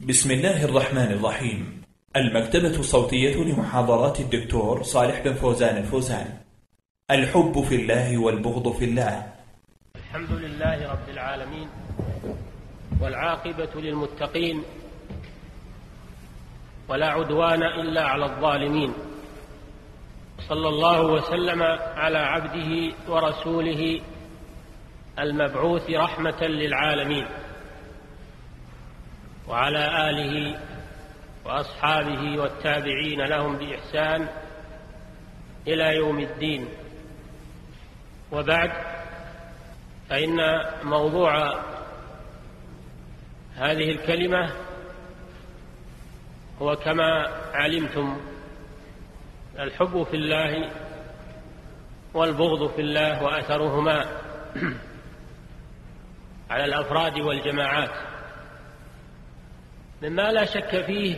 بسم الله الرحمن الرحيم. المكتبة الصوتية لمحاضرات الدكتور صالح بن فوزان الفوزان. الحب في الله والبغض في الله. الحمد لله رب العالمين، والعاقبة للمتقين، ولا عدوان إلا على الظالمين. صلى الله وسلم على عبده ورسوله المبعوث رحمة للعالمين، وعلى آله وأصحابه والتابعين لهم بإحسان إلى يوم الدين. وبعد، فإن موضوع هذه الكلمة هو كما علمتم الحب في الله والبغض في الله وأثرهما على الأفراد والجماعات، مما لا شك فيه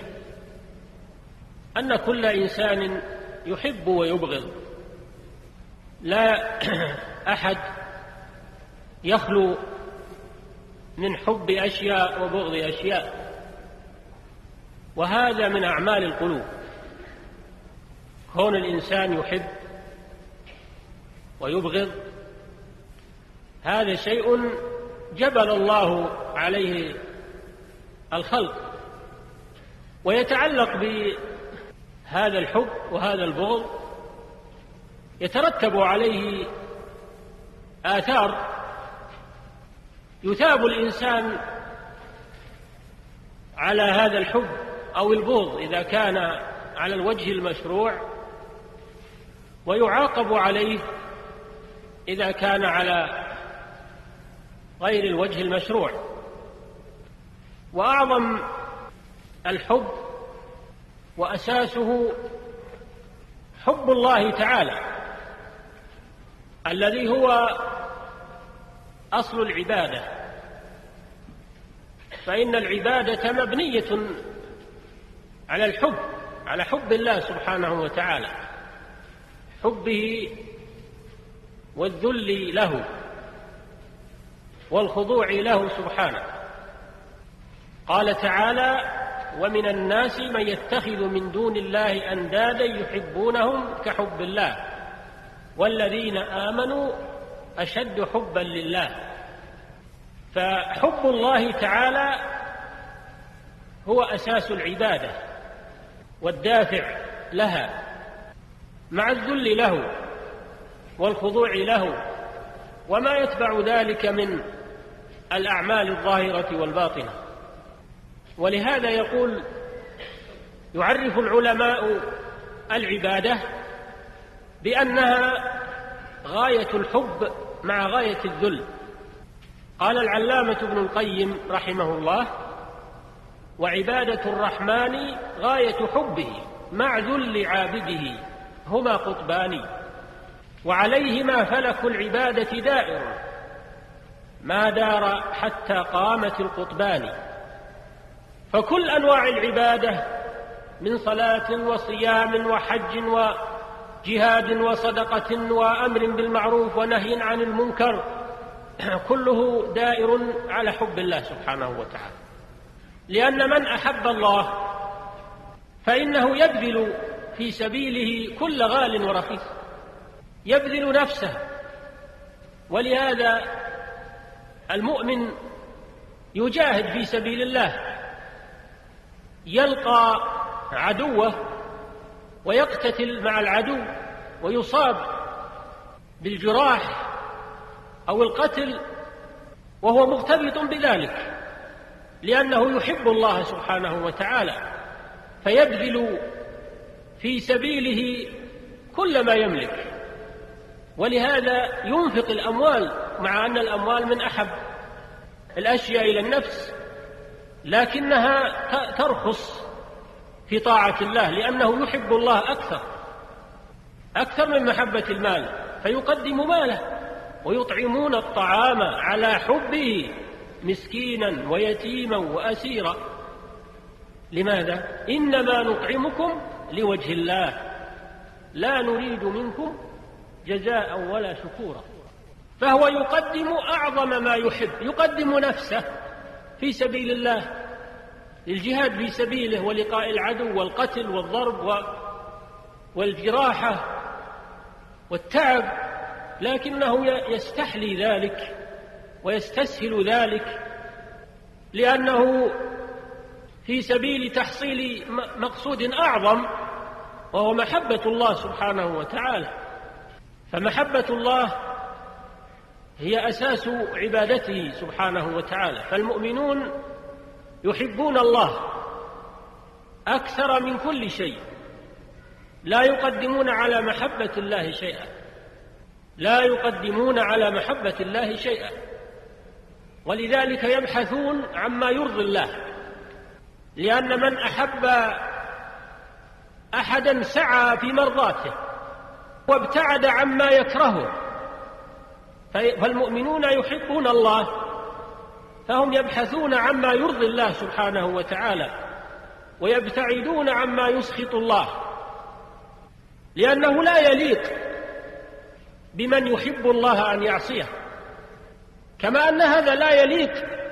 أن كل إنسان يحب ويبغض، لا أحد يخلو من حب أشياء وبغض أشياء، وهذا من أعمال القلوب. كون الإنسان يحب ويبغض هذا شيء جبل الله عليه الخلق، ويتعلق بهذا الحب وهذا البغض يترتب عليه آثار يثاب الإنسان على هذا الحب أو البغض إذا كان على الوجه المشروع، ويعاقب عليه إذا كان على غير الوجه المشروع. وأعظم الحب وأساسه حب الله تعالى الذي هو أصل العبادة، فإن العبادة مبنية على الحب، على حب الله سبحانه وتعالى، حبه والذل له والخضوع له سبحانه. قال تعالى: ومن الناس من يتخذ من دون الله أندادا يحبونهم كحب الله والذين آمنوا أشد حبا لله. فحب الله تعالى هو أساس العبادة والدافع لها، مع الذل له والخضوع له وما يتبع ذلك من الأعمال الظاهرة والباطنة. ولهذا يعرف العلماء العبادة بأنها غاية الحب مع غاية الذل. قال العلامة ابن القيم رحمه الله: وعبادة الرحمن غاية حبه مع ذل عابده هما قطبان، وعليهما فلك العبادة دائر ما دار حتى قامت القطبان. فكل أنواع العبادة من صلاة وصيام وحج وجهاد وصدقة وأمر بالمعروف ونهي عن المنكر كله دائر على حب الله سبحانه وتعالى، لأن من أحب الله فإنه يبذل في سبيله كل غال ورخيص، يبذل نفسه. ولهذا المؤمن يجاهد في سبيل الله، يلقى عدوه ويقتتل مع العدو ويصاب بالجراح أو القتل وهو مرتبط بذلك، لأنه يحب الله سبحانه وتعالى، فيبذل في سبيله كل ما يملك. ولهذا ينفق الأموال، مع أن الأموال من أحب الأشياء إلى النفس، لكنها ترخص في طاعة الله، لأنه يحب الله أكثر من محبة المال، فيقدم ماله. ويطعمون الطعام على حبه مسكينا ويتيما وأسيرا. لماذا؟ إنما نطعمكم لوجه الله لا نريد منكم جزاء ولا شكورا. فهو يقدم أعظم ما يحب، يقدم نفسه في سبيل الله للجهاد في سبيله ولقاء العدو والقتل والضرب والجراحة والتعب، لكنه يستحلي ذلك ويستسهل ذلك لأنه في سبيل تحصيل مقصود أعظم، وهو محبة الله سبحانه وتعالى. فمحبة الله هي أساس عبادته سبحانه وتعالى. فالمؤمنون يحبون الله أكثر من كل شيء، لا يقدمون على محبة الله شيئا، لا يقدمون على محبة الله شيئا، ولذلك يبحثون عما يرضي الله، لأن من أحب أحدا سعى في مرضاته وابتعد عما يكرهه. فالمؤمنون يحبون الله فهم يبحثون عما يرضي الله سبحانه وتعالى ويبتعدون عما يسخط الله، لأنه لا يليق بمن يحب الله أن يعصيه، كما أن هذا لا يليق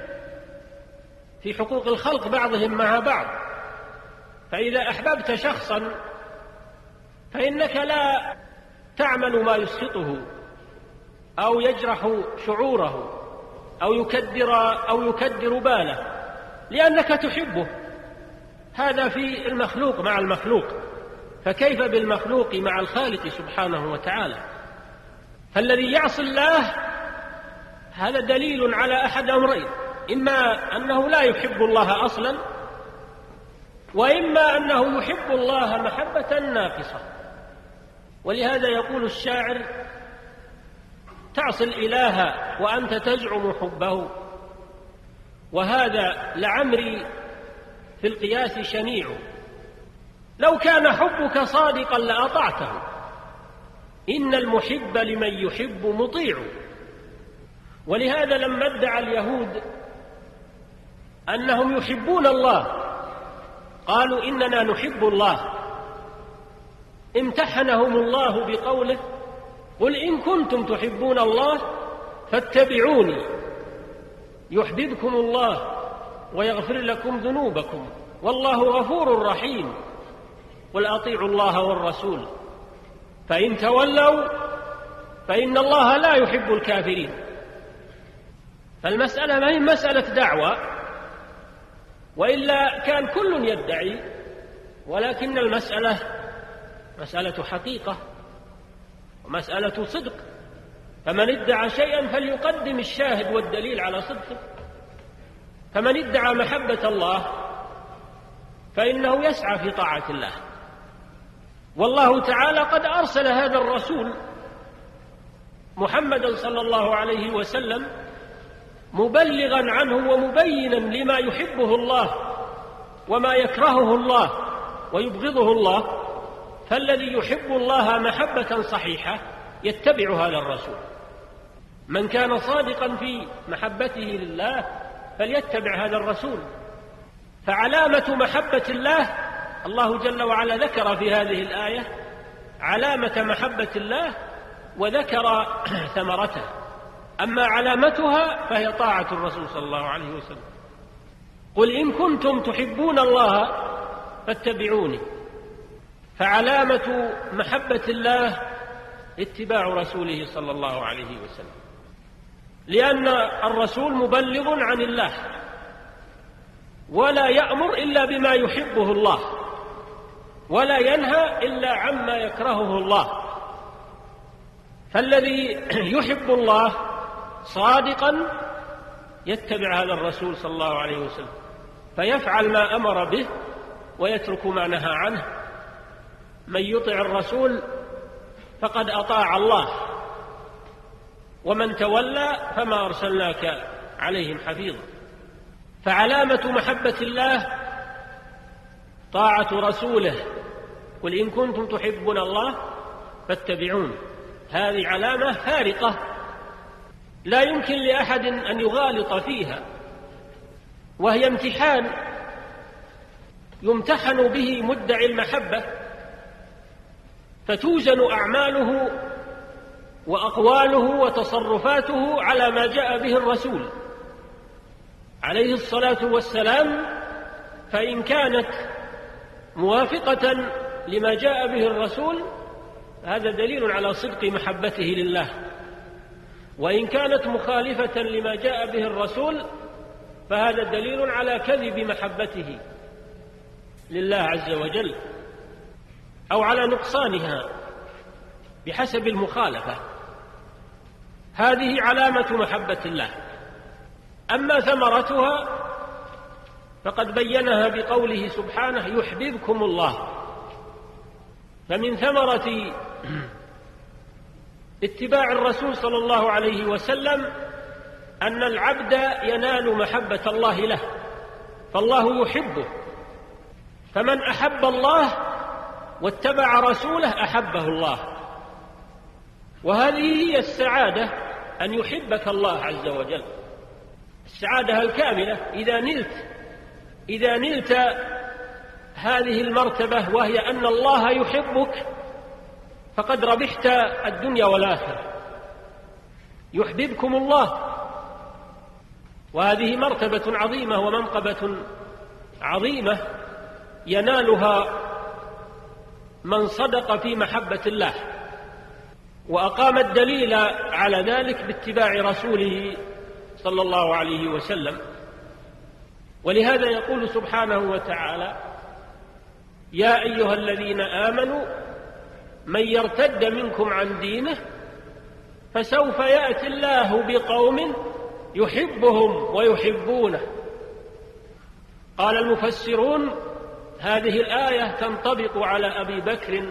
في حقوق الخلق بعضهم مع بعض. فإذا أحببت شخصا فإنك لا تعمل ما يسخطه أو يجرح شعوره أو يكدر باله، لأنك تحبه. هذا في المخلوق مع المخلوق، فكيف بالمخلوق مع الخالق سبحانه وتعالى؟ فالذي يعصي الله هذا دليل على أحد أمرين: إما أنه لا يحب الله أصلا، وإما أنه يحب الله محبة ناقصة. ولهذا يقول الشاعر: تعصي الإله وأنت تزعم حبه، وهذا لعمري في القياس شنيع. لو كان حبك صادقا لأطعته، إن المحب لمن يحب مطيع. ولهذا لما ادعى اليهود أنهم يحبون الله قالوا إننا نحب الله، امتحنهم الله بقوله: قل إن كنتم تحبون الله فاتبعوني يحببكم الله ويغفر لكم ذنوبكم والله غفور رحيم، قل أطيعوا الله والرسول فإن تولوا فإن الله لا يحب الكافرين. فالمسألة ما هي مسألة دعوة، وإلا كان كل يدعي، ولكن المسألة مسألة حقيقة ومسألة صدق. فمن ادعى شيئا فليقدم الشاهد والدليل على صدقه. فمن ادعى محبة الله فإنه يسعى في طاعة الله، والله تعالى قد أرسل هذا الرسول محمدا صلى الله عليه وسلم مبلغا عنه ومبينا لما يحبه الله وما يكرهه الله ويبغضه الله. فالذي يحب الله محبة صحيحة يتبع هذا الرسول. من كان صادقا في محبته لله فليتبع هذا الرسول. فعلامة محبة الله، الله جل وعلا ذكر في هذه الآية علامة محبة الله وذكر ثمرتها. أما علامتها فهي طاعة الرسول صلى الله عليه وسلم. قل إن كنتم تحبون الله فاتبعوني. فعلامة محبة الله اتباع رسوله صلى الله عليه وسلم، لأن الرسول مبلغ عن الله ولا يأمر إلا بما يحبه الله ولا ينهى إلا عما يكرهه الله. فالذي يحب الله صادقا يتبع هذا الرسول صلى الله عليه وسلم فيفعل ما أمر به ويترك ما نهى عنه. من يطع الرسول فقد أطاع الله، ومن تولى فما أرسلناك عليهم حفيظا. فعلامة محبة الله طاعة رسوله. قل إن كنتم تحبون الله فاتبعون. هذه علامة فارقة لا يمكن لأحد أن يغالط فيها، وهي امتحان يمتحن به مدعي المحبة، فتوزن أعماله وأقواله وتصرفاته على ما جاء به الرسول عليه الصلاة والسلام، فإن كانت موافقة لما جاء به الرسول هذا دليل على صدق محبته لله، وإن كانت مخالفة لما جاء به الرسول فهذا دليل على كذب محبته لله عز وجل أو على نقصانها بحسب المخالفة. هذه علامة محبة الله. أما ثمرتها فقد بينها بقوله سبحانه يحببكم الله. فمن ثمرة اتباع الرسول صلى الله عليه وسلم أن العبد ينال محبة الله له، فالله يحبه، فمن أحب الله واتبع رسوله أحبه الله. وهذه هي السعادة، أن يحبك الله عز وجل، السعادة الكاملة إذا نلت هذه المرتبة، وهي أن الله يحبك، فقد ربحت الدنيا والآخرة. يحببكم الله، وهذه مرتبة عظيمة ومنقبة عظيمة ينالها من صدق في محبة الله وأقام الدليل على ذلك باتباع رسوله صلى الله عليه وسلم. ولهذا يقول سبحانه وتعالى يا أيها الذين آمنوا من يرتد منكم عن دينه فسوف يأتي الله بقوم يحبهم ويحبونه. قال المفسرون هذه الآية تنطبق على أبي بكر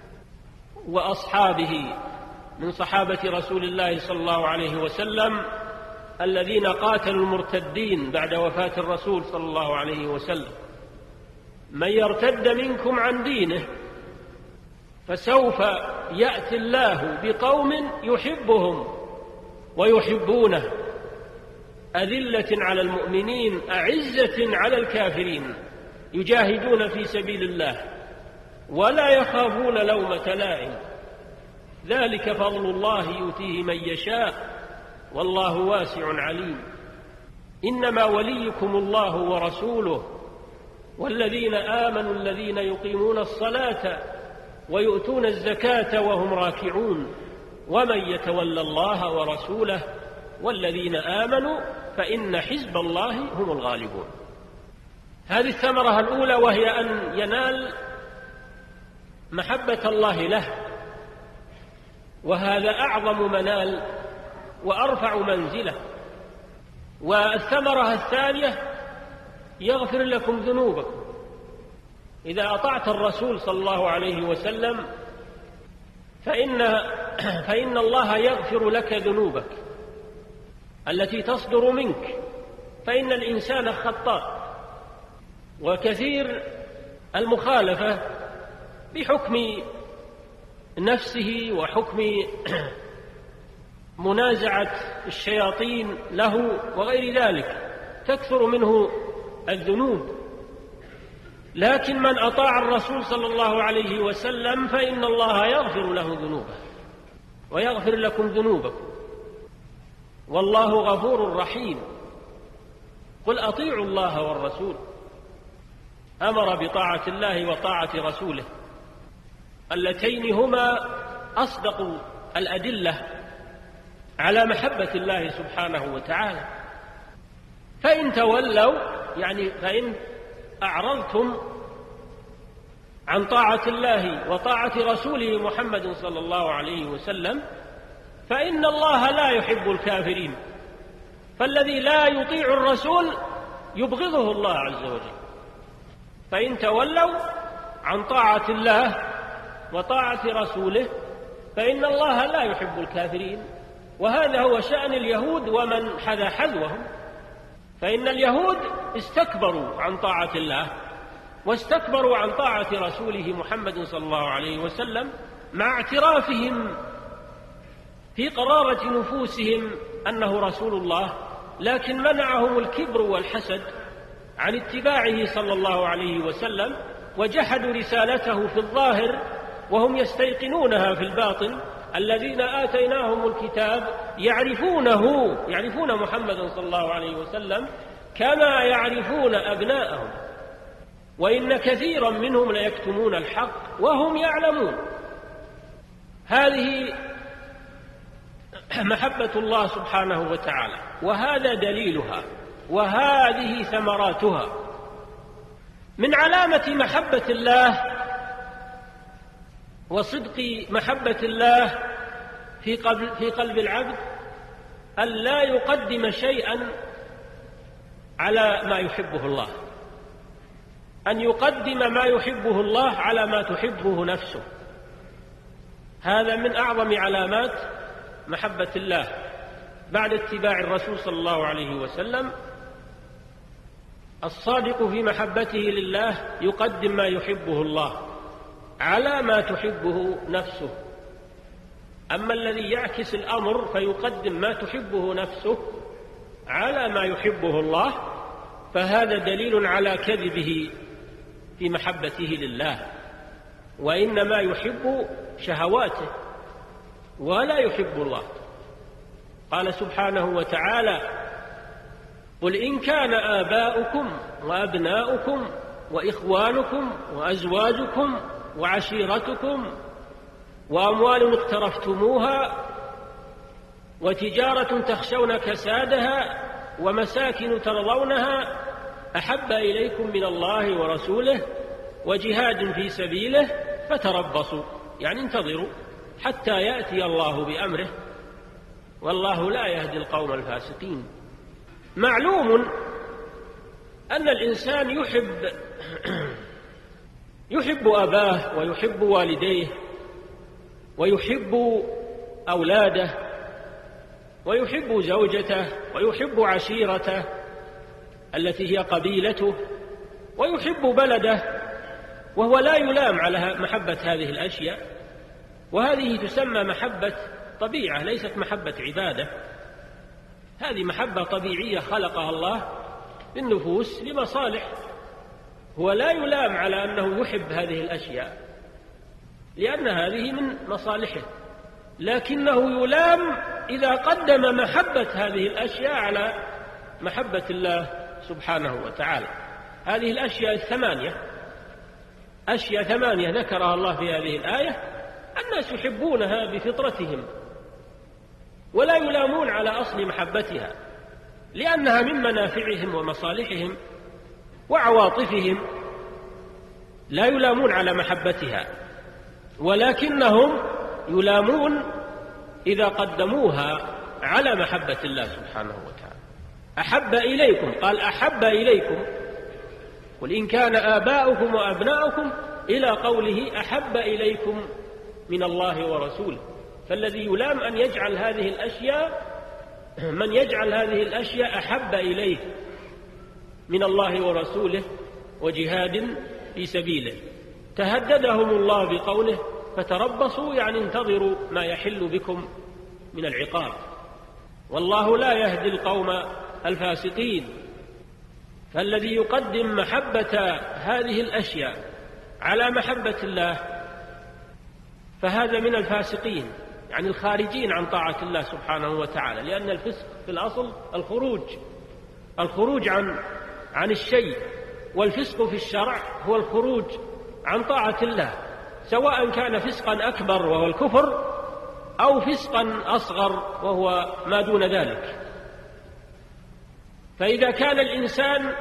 وأصحابه من صحابة رسول الله صلى الله عليه وسلم الذين قاتلوا المرتدين بعد وفاة الرسول صلى الله عليه وسلم. من يرتد منكم عن دينه فسوف يأتي الله بقوم يحبهم ويحبونه أذلة على المؤمنين أعزة على الكافرين يجاهدون في سبيل الله ولا يخافون لومة لائم ذلك فضل الله يؤتيه من يشاء والله واسع عليم. إنما وليكم الله ورسوله والذين آمنوا الذين يقيمون الصلاة ويؤتون الزكاة وهم راكعون ومن يتولى الله ورسوله والذين آمنوا فإن حزب الله هم الغالبون. هذه الثمرة الأولى وهي أن ينال محبة الله له، وهذا أعظم منال وأرفع منزلة. والثمرة الثانية يغفر لكم ذنوبكم. إذا أطعت الرسول صلى الله عليه وسلم فإن الله يغفر لك ذنوبك التي تصدر منك، فإن الإنسان خطاء وكثير المخالفة بحكم نفسه وحكم منازعة الشياطين له وغير ذلك تكثر منه الذنوب. لكن من أطاع الرسول صلى الله عليه وسلم فإن الله يغفر له ذنوبه ويغفر لكم ذنوبكم والله غفور رحيم. قل أطيعوا الله والرسول. أمر بطاعة الله وطاعة رسوله اللتين هما أصدق الأدلة على محبة الله سبحانه وتعالى. فإن تولوا يعني فإن أعرضتم عن طاعة الله وطاعة رسوله محمد صلى الله عليه وسلم فإن الله لا يحب الكافرين، فالذي لا يطيع الرسول يبغضه الله عز وجل. فإن تولوا عن طاعة الله وطاعة رسوله فإن الله لا يحب الكافرين. وهذا هو شأن اليهود ومن حذا حذوهم، فإن اليهود استكبروا عن طاعة الله واستكبروا عن طاعة رسوله محمد صلى الله عليه وسلم مع اعترافهم في قرارة نفوسهم أنه رسول الله، لكن منعهم الكبر والحسد عن اتباعه صلى الله عليه وسلم وجحدوا رسالته في الظاهر وهم يستيقنونها في الباطن. الذين آتيناهم الكتاب يعرفون محمدا صلى الله عليه وسلم كما يعرفون أبناءهم وإن كثيرا منهم ليكتمون الحق وهم يعلمون. هذه محبة الله سبحانه وتعالى، وهذا دليلها، وهذه ثمراتها. من علامة محبة الله وصدق محبة الله في قلب العبد أن لا يقدم شيئا على ما يحبه الله، أن يقدم ما يحبه الله على ما تحبه نفسه. هذا من أعظم علامات محبة الله بعد اتباع الرسول صلى الله عليه وسلم. الصادق في محبته لله يقدم ما يحبه الله على ما تحبه نفسه. أما الذي يعكس الأمر فيقدم ما تحبه نفسه على ما يحبه الله، فهذا دليل على كذبه في محبته لله، وإنما يحب شهواته ولا يحب الله. قال سبحانه وتعالى: قل إن كان آباؤكم وأبناؤكم وإخوانكم وأزواجكم وعشيرتكم وأموال اقترفتموها وتجارة تخشون كسادها ومساكن ترضونها أحب إليكم من الله ورسوله وجهاد في سبيله فتربصوا، يعني انتظروا حتى يأتي الله بأمره والله لا يهدي القوم الفاسقين. معلوم أن الإنسان يحب أباه ويحب والديه ويحب أولاده ويحب زوجته ويحب عشيرته التي هي قبيلته ويحب بلده، وهو لا يلام على محبة هذه الأشياء، وهذه تسمى محبة طبيعة ليست محبة عبادة. هذه محبة طبيعية خلقها الله للنفوس لمصالح، هو لا يلام على أنه يحب هذه الأشياء لأن هذه من مصالحه، لكنه يلام إذا قدم محبة هذه الأشياء على محبة الله سبحانه وتعالى. هذه الأشياء الثمانية، أشياء ثمانية ذكرها الله في هذه الآية، الناس يحبونها بفطرتهم ولا يلامون على أصل محبتها لأنها من منافعهم ومصالحهم وعواطفهم، لا يلامون على محبتها، ولكنهم يلامون إذا قدموها على محبة الله سبحانه وتعالى. أحب إليكم، قال أحب إليكم، قل إن كان آباؤكم وأبناؤكم إلى قوله أحب إليكم من الله ورسوله. فالذي يلام أن يجعل هذه الأشياء، من يجعل هذه الأشياء أحب إليه من الله ورسوله وجهاد في سبيله. تهددهم الله بقوله فتربصوا، يعني انتظروا ما يحل بكم من العقاب، والله لا يهدي القوم الفاسقين. فالذي يقدم محبة هذه الأشياء على محبة الله فهذا من الفاسقين، يعني الخارجين عن طاعة الله سبحانه وتعالى، لأن الفسق في الأصل الخروج عن الشيء، والفسق في الشرع هو الخروج عن طاعة الله، سواء كان فسقا أكبر وهو الكفر أو فسقا أصغر وهو ما دون ذلك. فإذا كان الإنسان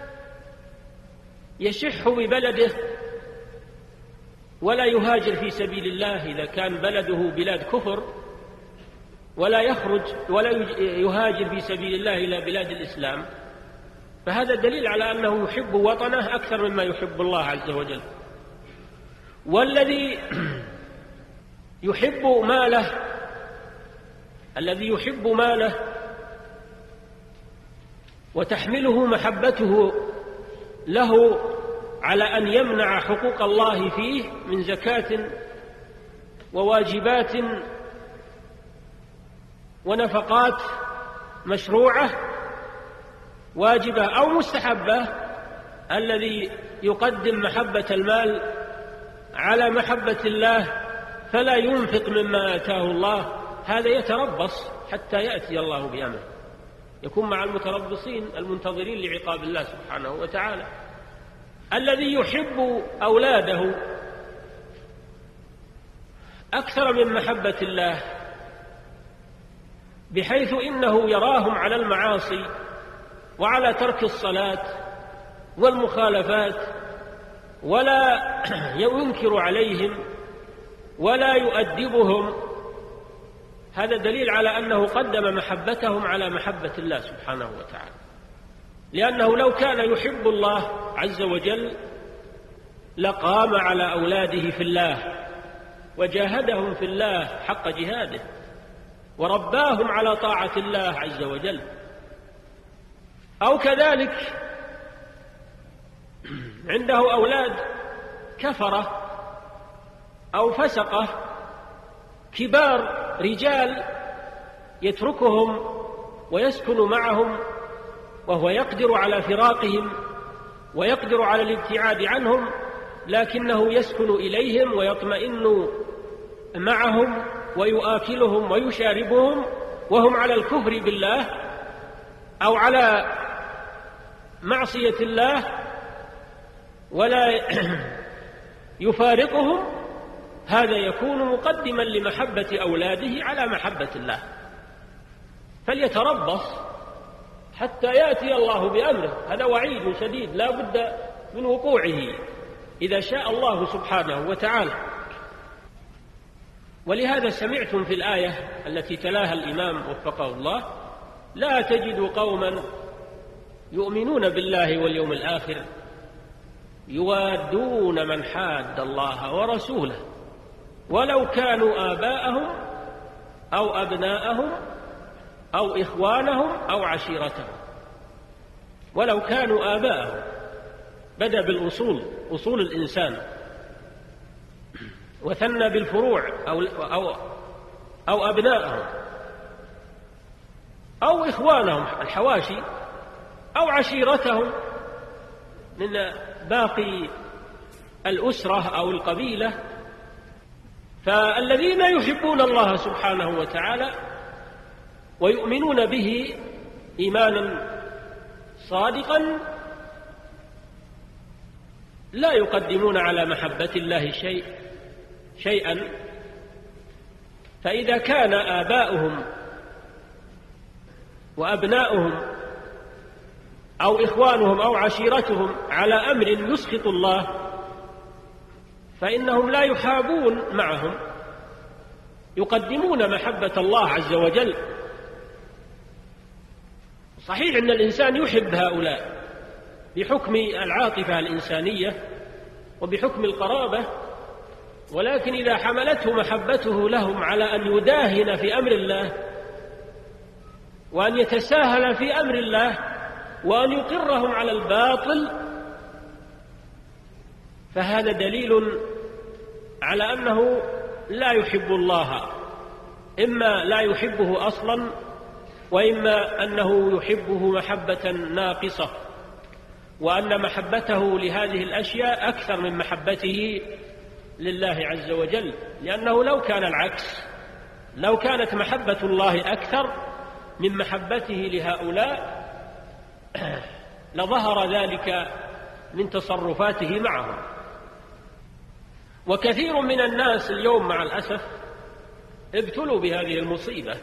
يشح ببلده ولا يهاجر في سبيل الله، إذا كان بلده بلاد كفر ولا يخرج ولا يهاجر في سبيل الله إلى بلاد الإسلام، فهذا دليل على أنه يحب وطنه أكثر مما يحب الله عز وجل. والذي يحب ماله، الذي يحب ماله وتحمله محبته له على أن يمنع حقوق الله فيه من زكاة وواجبات ونفقات مشروعة واجبة أو مستحبة، الذي يقدم محبة المال على محبة الله فلا ينفق مما آتاه الله، هذا يتربص حتى يأتي الله بأمره، يكون مع المتربصين المنتظرين لعقاب الله سبحانه وتعالى. الذي يحب أولاده أكثر من محبة الله، بحيث إنه يراهم على المعاصي وعلى ترك الصلاة والمخالفات، ولا ينكر عليهم ولا يؤدبهم، هذا دليل على أنه قدم محبتهم على محبة الله سبحانه وتعالى، لأنه لو كان يحب الله عز وجل لقام على أولاده في الله وجاهدهم في الله حق جهاده ورباهم على طاعة الله عز وجل. أو كذلك عنده أولاد كفرة أو فسقة كبار رجال يتركهم ويسكن معهم وهو يقدر على فراقهم ويقدر على الابتعاد عنهم، لكنه يسكن إليهم ويطمئن معهم ويؤكلهم ويشاربهم وهم على الكفر بالله أو على معصية الله، ولا يفارقهم، هذا يكون مقدما لمحبة أولاده على محبة الله. فليتربص حتى يأتي الله بأمره، هذا وعيد شديد لا بد من وقوعه إذا شاء الله سبحانه وتعالى. ولهذا سمعتم في الآية التي تلاها الإمام وفقه الله: لا تجد قوما يؤمنون بالله واليوم الآخر يوادون من حاد الله ورسوله ولو كانوا آباءهم أو أبناءهم أو إخوانهم أو عشيرتهم. ولو كانوا آباءهم، بدأ بالأصول، أصول الإنسان، وثنى بالفروع أو أبناءهم أو إخوانهم الحواشي أو عشيرتهم من باقي الأسرة أو القبيلة. فالذين يحبون الله سبحانه وتعالى ويؤمنون به إيمانا صادقا لا يقدمون على محبة الله شيئا. فإذا كان آباؤهم وأبناؤهم أو إخوانهم أو عشيرتهم على أمر يسخط الله فإنهم لا يحابون معهم، يقدمون محبة الله عز وجل. صحيح أن الإنسان يحب هؤلاء بحكم العاطفة الإنسانية وبحكم القرابة، ولكن إذا حملته محبته لهم على أن يداهن في أمر الله وأن يتساهل في أمر الله وأن يقرهم على الباطل، فهذا دليل على أنه لا يحب الله، إما لا يحبه أصلا وإما أنه يحبه محبة ناقصة، وأن محبته لهذه الأشياء أكثر من محبته لله عز وجل. لأنه لو كان العكس، لو كانت محبة الله أكثر من محبته لهؤلاء لظهر ذلك من تصرفاته معهم. وكثير من الناس اليوم مع الأسف ابتلوا بهذه المصيبة،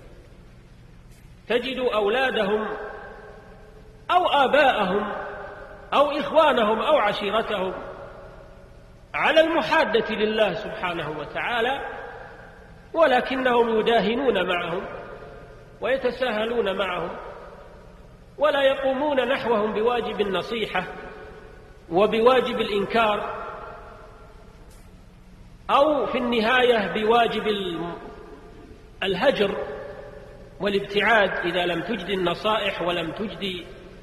تجد أولادهم أو آباءهم أو إخوانهم أو عشيرتهم على المحادة لله سبحانه وتعالى، ولكنهم يداهنون معهم ويتساهلون معهم ولا يقومون نحوهم بواجب النصيحة وبواجب الإنكار، أو في النهاية بواجب الهجر والابتعاد إذا لم تجدي النصائح ولم تجدي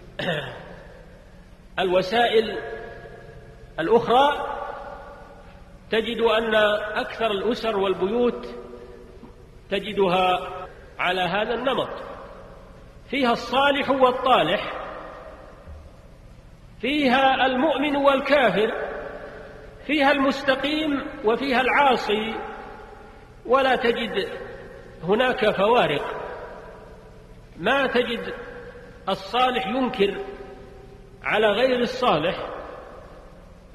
الوسائل الأخرى. تجد أن أكثر الأسر والبيوت تجدها على هذا النمط، فيها الصالح والطالح، فيها المؤمن والكافر، فيها المستقيم وفيها العاصي، ولا تجد هناك فوارق. ما تجد الصالح ينكر على غير الصالح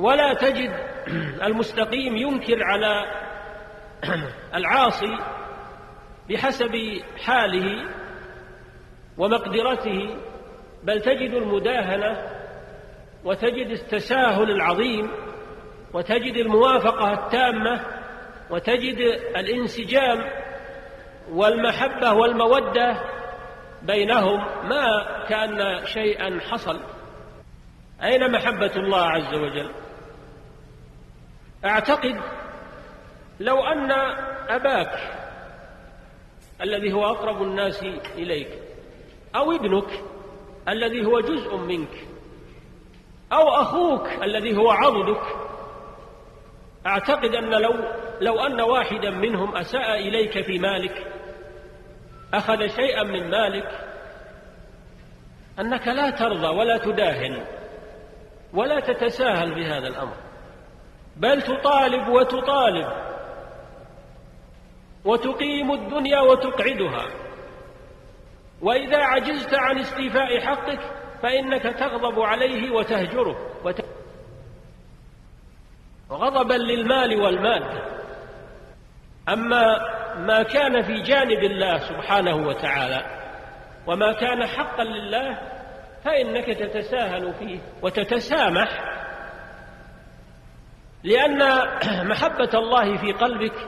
ولا تجد المستقيم ينكر على العاصي بحسب حاله ومقدرته، بل تجد المداهنة وتجد التساهل العظيم وتجد الموافقة التامة وتجد الانسجام والمحبة والمودة بينهم، ما كأن شيئا حصل. أين محبة الله عز وجل؟ أعتقد لو أن أباك الذي هو أقرب الناس إليك، أو ابنك الذي هو جزء منك، أو أخوك الذي هو عضدك، أعتقد أن لو أن واحدا منهم أساء إليك في مالك، أخذ شيئا من مالك، أنك لا ترضى ولا تداهن ولا تتساهل بهذا الأمر، بل تطالب وتطالب وتقيم الدنيا وتقعدها، وإذا عجزت عن استيفاء حقك فإنك تغضب عليه وتهجره غضبا للمال والمادة. أما ما كان في جانب الله سبحانه وتعالى وما كان حقا لله فإنك تتساهل فيه وتتسامح، لأن محبة الله في قلبك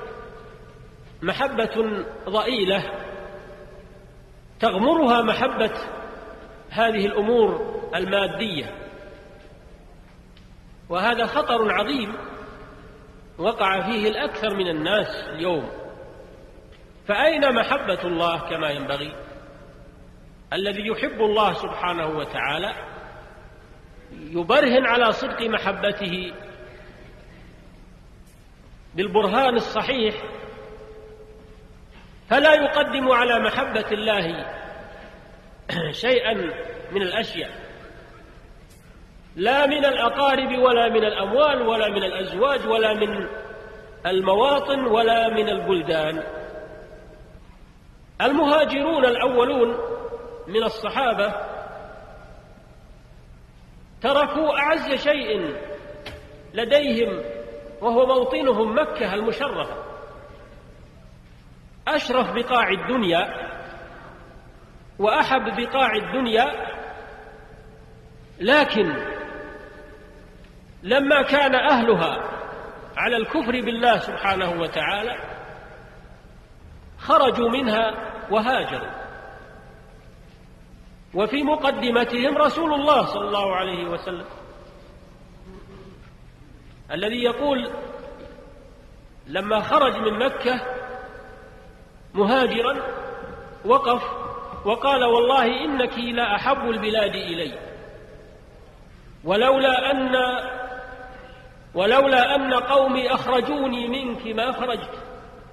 محبة ضئيلة تغمرها محبة هذه الأمور المادية، وهذا خطر عظيم وقع فيه الأكثر من الناس اليوم. فأين محبة الله كما ينبغي؟ الذي يحب الله سبحانه وتعالى يبرهن على صدق محبته بالبرهان الصحيح، فلا يقدم على محبة الله شيئا من الأشياء، لا من الأقارب ولا من الأموال ولا من الأزواج ولا من المواطن ولا من البلدان. المهاجرون الأولون من الصحابة تركوا أعز شيء لديهم وهو موطنهم مكة المشرفة، أشرف بقاع الدنيا وأحب بقاع الدنيا، لكن لما كان أهلها على الكفر بالله سبحانه وتعالى خرجوا منها وهاجروا، وفي مقدمتهم رسول الله صلى الله عليه وسلم الذي يقول لما خرج من مكة مهاجرا وقف وقال: والله إنك لا أحب البلاد إلي، ولولا أن قومي أخرجوني منك ما خرجت.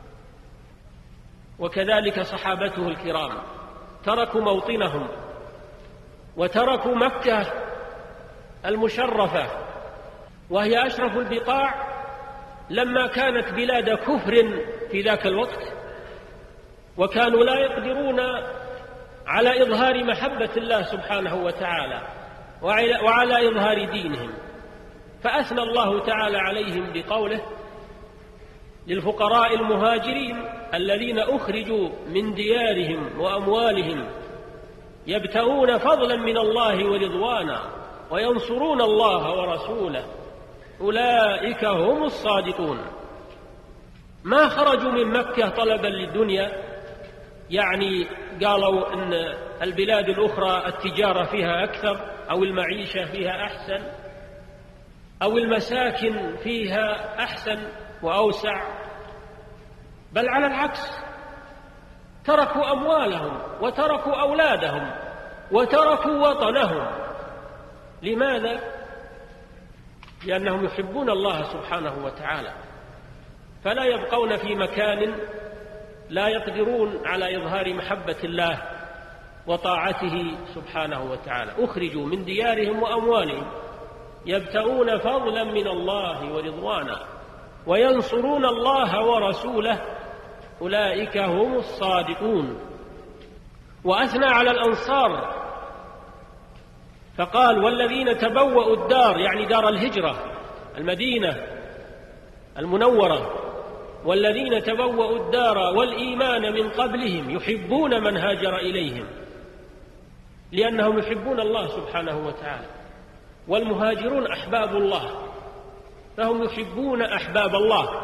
وكذلك صحابته الكرام تركوا موطنهم وتركوا مكة المشرفة وهي أشرف البقاع لما كانت بلاد كفر في ذاك الوقت، وكانوا لا يقدرون على إظهار محبة الله سبحانه وتعالى وعلى إظهار دينهم، فأثنى الله تعالى عليهم بقوله: للفقراء المهاجرين الذين أخرجوا من ديارهم وأموالهم يبتغون فضلا من الله ورضوانا وينصرون الله ورسوله أولئك هم الصادقون. ما خرجوا من مكة طلبا للدنيا، يعني قالوا أن البلاد الأخرى التجارة فيها أكثر أو المعيشة فيها أحسن أو المساكن فيها أحسن وأوسع، بل على العكس، تركوا أموالهم وتركوا أولادهم وتركوا وطنهم. لماذا؟ لأنهم يحبون الله سبحانه وتعالى، فلا يبقون في مكان لا يقدرون على إظهار محبة الله وطاعته سبحانه وتعالى. أخرجوا من ديارهم وأموالهم يبتغون فضلا من الله ورضوانا وينصرون الله ورسوله أولئك هم الصادقون. وأثنى على الأنصار فقال: والذين تبوأوا الدار، يعني دار الهجرة المدينة المنورة والذين تبوأوا الدار والإيمان من قبلهم يحبون من هاجر إليهم لأنهم يحبون الله سبحانه وتعالى، والمهاجرون أحباب الله فهم يحبون أحباب الله،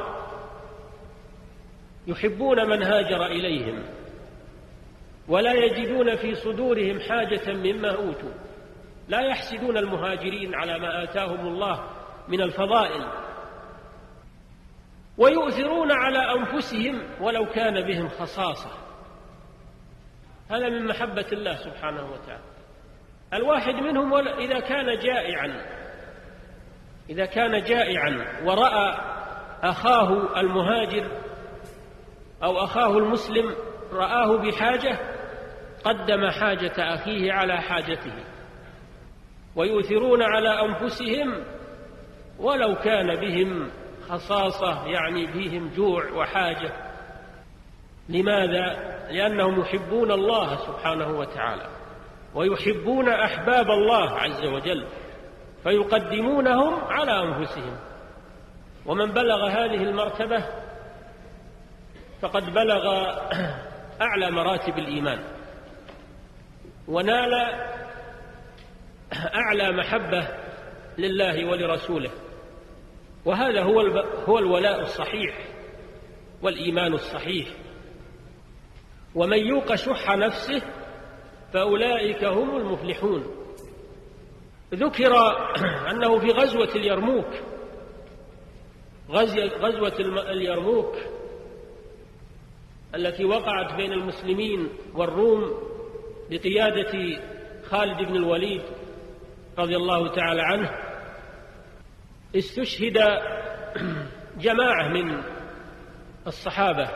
يحبون من هاجر إليهم ولا يجدون في صدورهم حاجة مما أوتوا، لا يحسدون المهاجرين على ما آتاهم الله من الفضائل، ويؤثرون على أنفسهم ولو كان بهم خصاصة. هذا من محبة الله سبحانه وتعالى. الواحد منهم إذا كان جائعا ورأى أخاه المهاجر أو أخاه المسلم رآه بحاجة قدم حاجة أخيه على حاجته، ويؤثرون على أنفسهم ولو كان بهم خصاصة، يعني بهم جوع وحاجة. لماذا؟ لأنهم يحبون الله سبحانه وتعالى ويحبون أحباب الله عز وجل فيقدمونهم على أنفسهم. ومن بلغ هذه المرتبة فقد بلغ أعلى مراتب الإيمان ونال أعلى محبة لله ولرسوله، وهذا هو الولاء الصحيح والإيمان الصحيح. ومن يوق شح نفسه فأولئك هم المفلحون. ذكر أنه في غزوة اليرموك، غزوة اليرموك التي وقعت بين المسلمين والروم بقيادة خالد بن الوليد رضي الله تعالى عنه، استشهد جماعة من الصحابة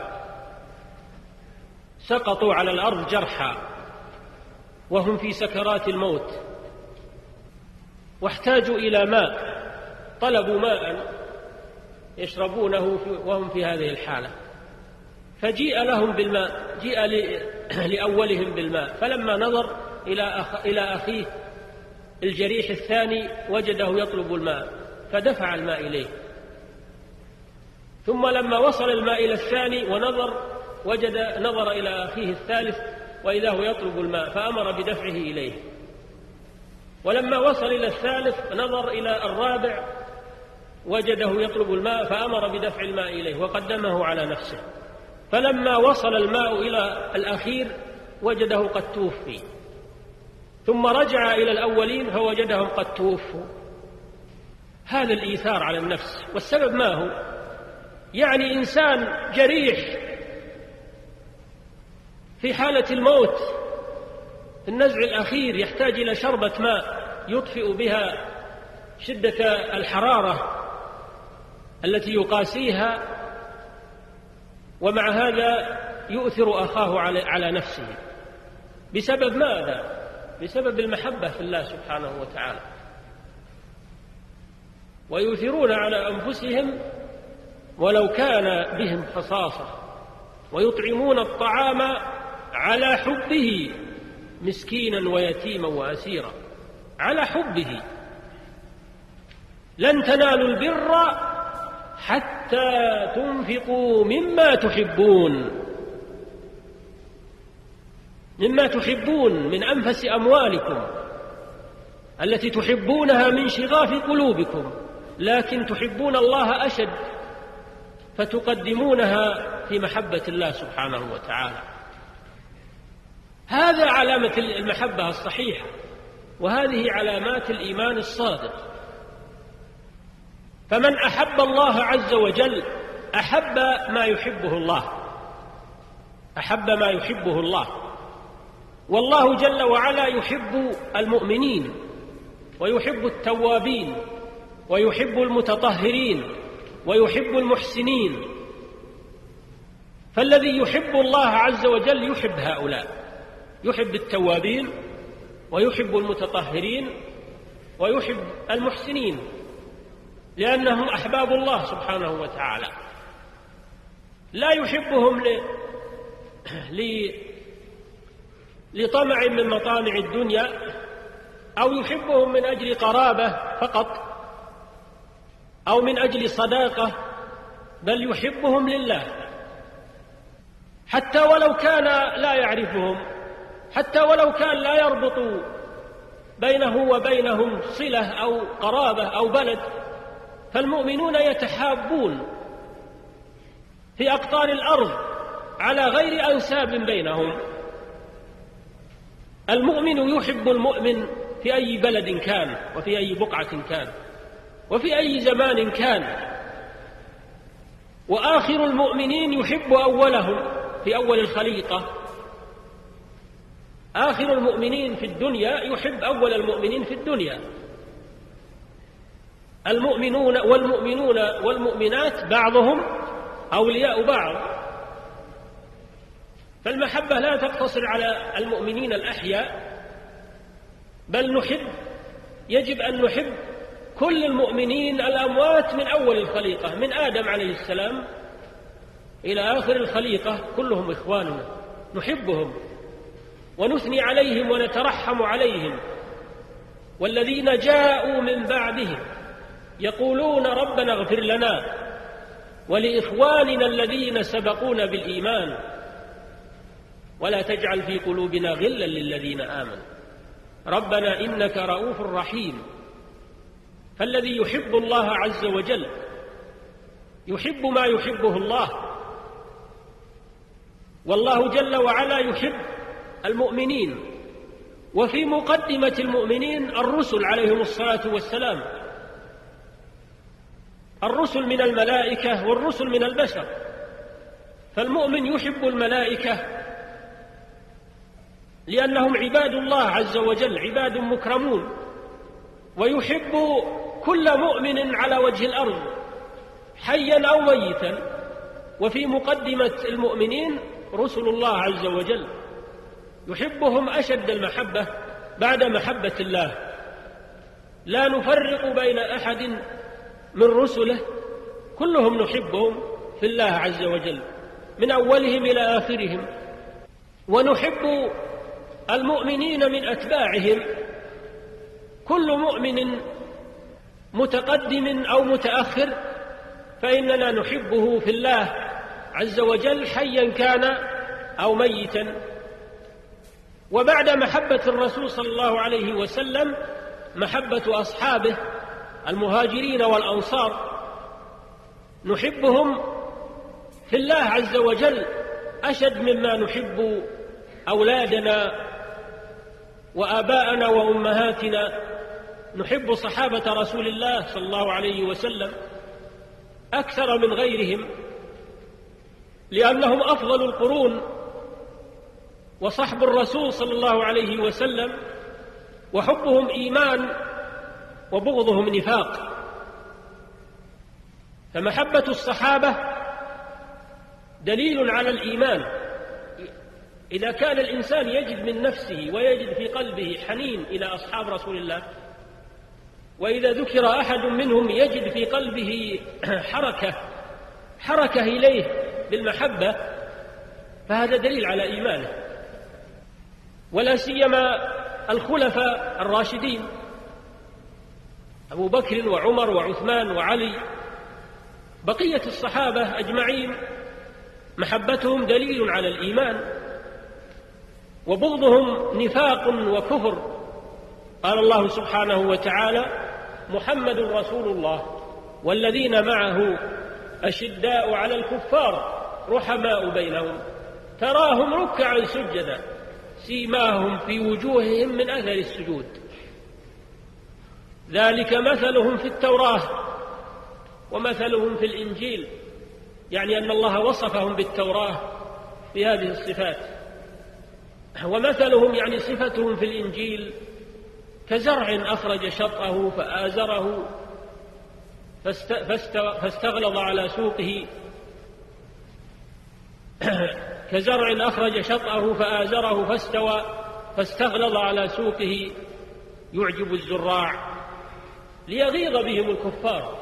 سقطوا على الأرض جرحى وهم في سكرات الموت، واحتاجوا إلى ماء، طلبوا ماء يشربونه وهم في هذه الحالة، فجيء لهم بالماء، جيء لأولهم بالماء، فلما نظر إلى أخيه الجريح الثاني وجده يطلب الماء فدفع الماء إليه، ثم لما وصل الماء إلى الثاني نظر إلى أخيه الثالث وإذا هو يطلب الماء فأمر بدفعه إليه، ولما وصل إلى الثالث نظر إلى الرابع وجده يطلب الماء فأمر بدفع الماء إليه وقدمه على نفسه، فلما وصل الماء إلى الأخير وجده قد توفي، ثم رجع إلى الأولين فوجدهم قد توفوا. هذا الإيثار على النفس. والسبب ما هو؟ يعني إنسان جريح في حالة الموت في النزع الأخير يحتاج إلى شربة ماء يطفئ بها شدة الحرارة التي يقاسيها، ومع هذا يؤثر أخاه على نفسه. بسبب ماذا؟ بسبب المحبة في الله سبحانه وتعالى. ويؤثرون على أنفسهم ولو كان بهم خصاصة، ويطعمون الطعام على حبه مسكينا ويتيما وأسيرا، على حبه. لن تنالوا البر حتى تنفقوا مما تحبون من أنفس أموالكم التي تحبونها من شغاف قلوبكم، لكن تحبون الله أشد فتقدمونها في محبة الله سبحانه وتعالى. هذا علامة المحبة الصحيحة، وهذه علامات الإيمان الصادق. فمن أحب الله عز وجل أحب ما يحبه الله، والله جل وعلا يحب المؤمنين ويحب التوابين ويحب المتطهرين ويحب المحسنين. فالذي يحب الله عز وجل يحب هؤلاء، يحب التوابين ويحب المتطهرين ويحب المحسنين، لأنهم أحباب الله سبحانه وتعالى. لا يحبهم لطمع من مطامع الدنيا، أو يحبهم من أجل قرابة فقط، أو من أجل صداقة، بل يحبهم لله، حتى ولو كان لا يعرفهم، حتى ولو كان لا يربط بينه وبينهم صلة أو قرابة أو بلد، فالمؤمنون يتحابون في أقطار الأرض على غير أنساب بينهم. المؤمن يحب المؤمن في أي بلد كان، وفي أي بقعة كان، وفي أي زمان كان. وآخر المؤمنين يحب أولهم في أول الخليقة. آخر المؤمنين في الدنيا يحب أول المؤمنين في الدنيا. المؤمنون والمؤمنات بعضهم أولياء بعض، فالمحبة لا تقتصر على المؤمنين الأحياء، بل يجب أن نحب كل المؤمنين الأموات من أول الخليقة، من آدم عليه السلام إلى آخر الخليقة، كلهم إخواننا نحبهم ونثني عليهم ونترحم عليهم. والذين جاءوا من بعدهم يقولون ربنا اغفر لنا ولإخواننا الذين سبقونا بالإيمان ولا تجعل في قلوبنا غلا للذين آمنوا ربنا إنك رؤوف رحيم. فالذي يحب الله عز وجل يحب ما يحبه الله، والله جل وعلا يحب المؤمنين، وفي مقدمة المؤمنين الرسل عليهم الصلاة والسلام، الرسل من الملائكة والرسل من البشر. فالمؤمن يحب الملائكة لأنهم عباد الله عز وجل، عباد مكرمون، ويحب كل مؤمن على وجه الأرض حيا أو ميتا. وفي مقدمة المؤمنين رسل الله عز وجل يحبهم أشد المحبة بعد محبة الله، لا نفرق بين أحد من رسله، كلهم نحبهم في الله عز وجل من أولهم إلى آخرهم. ونحب المؤمنين من أتباعهم، كل مؤمن متقدم أو متأخر فإننا نحبه في الله عز وجل حيا كان أو ميتا. وبعد محبة الرسول صلى الله عليه وسلم محبة أصحابه المهاجرين والأنصار، نحبهم في الله عز وجل أشد مما نحب أولادنا وآباءنا وأمهاتنا. نحب صحابة رسول الله صلى الله عليه وسلم أكثر من غيرهم لأنهم أفضل القرون، وصحب الرسول صلى الله عليه وسلم وحبهم إيمان وبغضهم نفاق. فمحبة الصحابة دليل على الإيمان. إذا كان الإنسان يجد من نفسه ويجد في قلبه حنين إلى أصحاب رسول الله، وإذا ذكر أحد منهم يجد في قلبه حركة إليه بالمحبة، فهذا دليل على إيمانه. ولا سيما الخلفاء الراشدين أبو بكر وعمر وعثمان وعلي، بقية الصحابة أجمعين محبتهم دليل على الإيمان، وبغضهم نفاق وكفر. قال الله سبحانه وتعالى: محمد رسول الله والذين معه أشداء على الكفار رحماء بينهم تراهم ركعا سجدا سيماهم في وجوههم من أثر السجود ذلك مثلهم في التوراة ومثلهم في الإنجيل، يعني أن الله وصفهم بالتوراة بهذه الصفات. ومثلهم يعني صفتهم في الإنجيل كزرع أخرج شطأه فآزره فاستغلظ على سوقه كزرع أخرج شطأه فآزره فاستغلظ على سوقه يعجب الزراع ليغيظ بهم الكفار.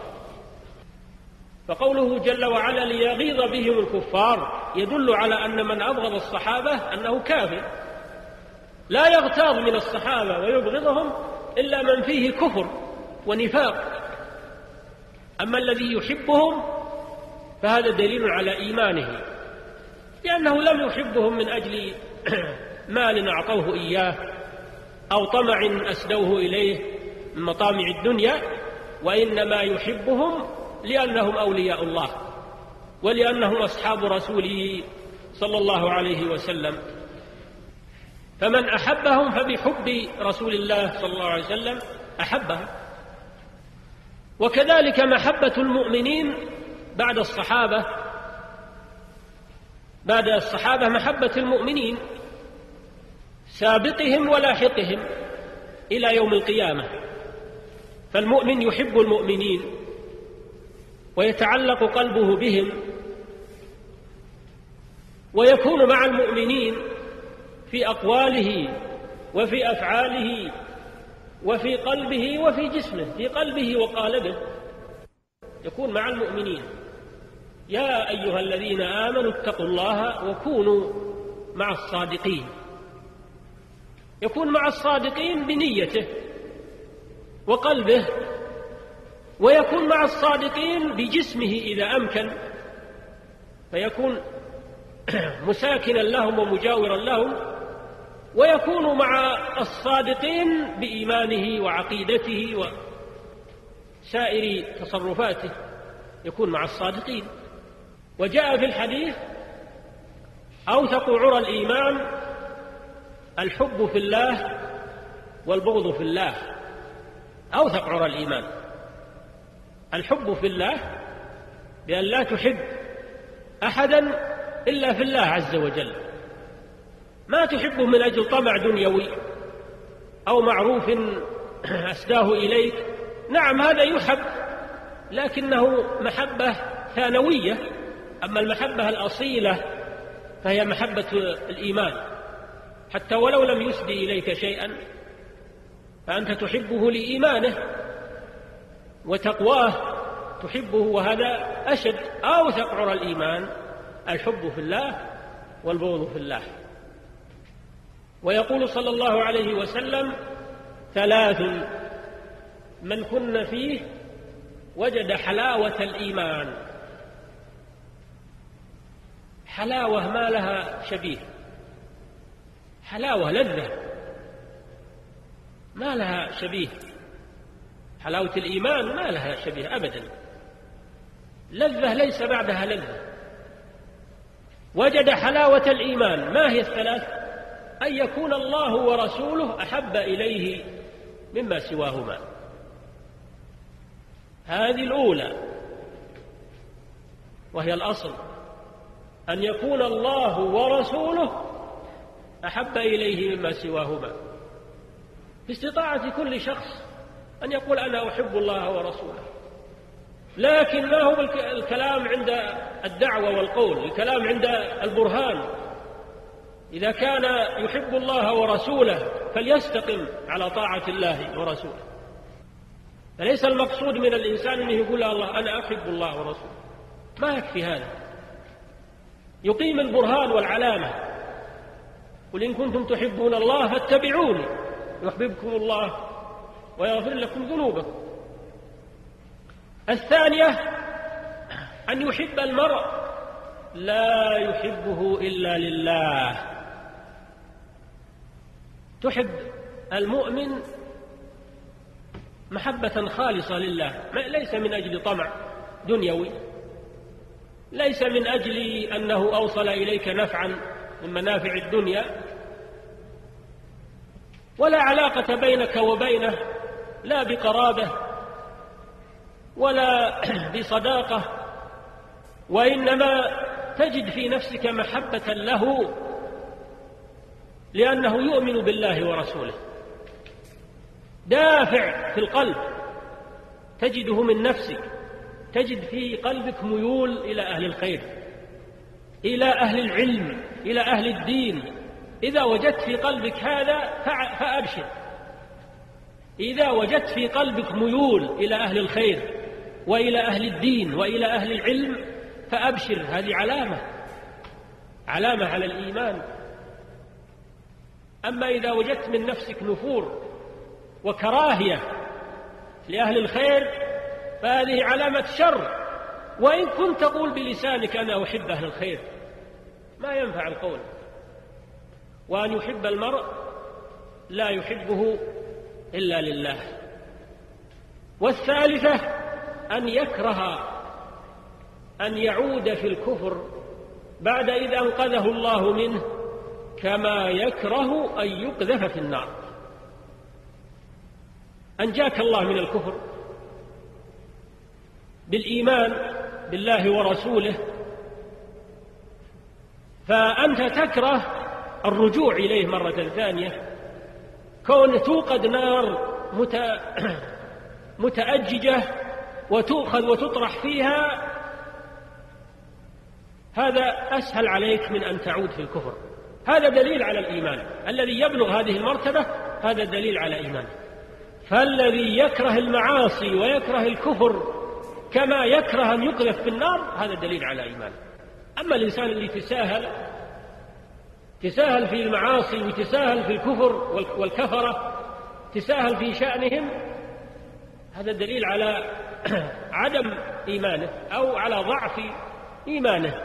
فقوله جل وعلا ليغيظ بهم الكفار يدل على أن من أبغض الصحابة أنه كافر، لا يغتاظ من الصحابة ويبغضهم إلا من فيه كفر ونفاق. أما الذي يحبهم فهذا دليل على إيمانه، لأنه لم يحبهم من أجل مال أعطوه إياه أو طمع أسدوه إليه من مطامع الدنيا، وإنما يحبهم لأنهم أولياء الله ولأنهم أصحاب رسوله صلى الله عليه وسلم. فمن أحبهم فبحب رسول الله صلى الله عليه وسلم أحبهم. وكذلك محبة المؤمنين بعد الصحابة محبة المؤمنين سابقهم ولاحقهم إلى يوم القيامة. فالمؤمن يحب المؤمنين ويتعلق قلبه بهم، ويكون مع المؤمنين في أقواله وفي أفعاله وفي قلبه وفي جسمه، في قلبه وقالبه يكون مع المؤمنين. يا أيها الذين آمنوا اتقوا الله وكونوا مع الصادقين. يكون مع الصادقين بنيته وقلبه، ويكون مع الصادقين بجسمه إذا أمكن، فيكون مساكنا لهم ومجاورا لهم، ويكون مع الصادقين بإيمانه وعقيدته وسائر تصرفاته، يكون مع الصادقين. وجاء في الحديث أوثق عرى الإيمان الحب في الله والبغض في الله. أوثق عرى الإيمان الحب في الله، بأن لا تحب أحدا إلا في الله عز وجل، ما تحبه من أجل طمع دنيوي أو معروف أسداه إليك. نعم هذا يحب، لكنه محبة ثانوية. أما المحبة الأصيلة فهي محبة الإيمان، حتى ولو لم يسدي إليك شيئا فأنت تحبه لإيمانه وتقواه، تحبه، وهذا أشد. أوثق عرى الإيمان الحب في الله والبغض في الله. ويقول صلى الله عليه وسلم: 3 من كن فيه وجد حلاوة الإيمان. حلاوة ما لها شبيه، حلاوة لذة ما لها شبيه. حلاوة الإيمان ما لها شبيه أبدا، لذة ليس بعدها لذة. وجد حلاوة الإيمان. ما هي ال3؟ أن يكون الله ورسوله أحب إليه مما سواهما. هذه الأولى وهي الأصل، أن يكون الله ورسوله أحب إليه مما سواهما. في استطاعة كل شخص أن يقول أنا أحب الله ورسوله، لكن ما هو الكلام عند الدعوة والقول، الكلام عند البرهان. إذا كان يحب الله ورسوله فليستقم على طاعة الله ورسوله. فليس المقصود من الإنسان أنه يقول الله أنا أحب الله ورسوله، ما يكفي هذا. يقيم البرهان والعلامة. قل إن كنتم تحبون الله فاتبعوني يحببكم الله ويغفر لكم ذنوبكم. الثانية أن يحب المرء لا يحبه إلا لله. تحب المؤمن محبة خالصة لله، ليس من أجل طمع دنيوي، ليس من أجل أنه أوصل إليك نفعا من منافع الدنيا، ولا علاقة بينك وبينه لا بقرابة ولا بصداقة، وإنما تجد في نفسك محبة له لأنه يؤمن بالله ورسوله. دافع في القلب تجده من نفسك، تجد في قلبك ميول إلى أهل الخير، إلى أهل العلم، إلى أهل الدين. إذا وجدت في قلبك هذا فأبشر. إذا وجدت في قلبك ميول إلى أهل الخير وإلى أهل الدين وإلى أهل العلم فأبشر، هذه علامة على الإيمان. أما إذا وجدت من نفسك نفور وكراهية لأهل الخير فهذه علامة شر. وإن كنت تقول بلسانك أنا أحب أهل الخير ما ينفع القول. وأن يحب المرء لا يحبه إلا لله. والثالثة أن يكره أن يعود في الكفر بعد إذ أنقذه الله منه، كما يكره أن يقذف في النار. أنجاك الله من الكفر بالإيمان بالله ورسوله، فأنت تكره الرجوع إليه مرة ثانية، كون توقد نار متأججة وتؤخذ وتطرح فيها، هذا أسهل عليك من أن تعود في الكفر. هذا دليل على الإيمان. الذي يبلغ هذه المرتبة هذا دليل على إيمان. فالذي يكره المعاصي ويكره الكفر كما يكره أن يقذف في النار هذا دليل على إيمان. أما الإنسان اللي تساهل في المعاصي وتساهل في الكفر والكفرة، تساهل في شأنهم، هذا دليل على عدم إيمانه أو على ضعف إيمانه.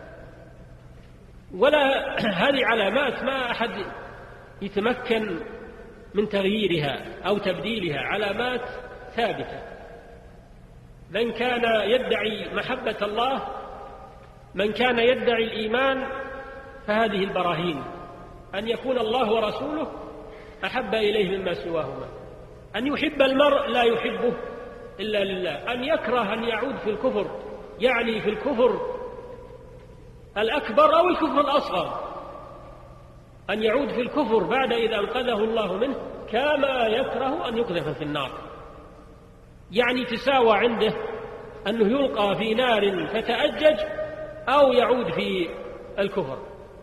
ولا هذه علامات ما أحد يتمكن من تغييرها أو تبديلها، علامات ثابتة. من كان يدعي محبة الله، من كان يدعي الإيمان، فهذه البراهين: أن يكون الله ورسوله أحب إليه مما سواهما، أن يحب المرء لا يحبه إلا لله، أن يكره أن يعود في الكفر، يعني في الكفر الأكبر أو الكفر الأصغر، أن يعود في الكفر بعد إذا أنقذه الله منه، كما يكره أن يقذف في النار. يعني تساوى عنده أنه يلقى في نار فتأجج أو يعود في الكفر،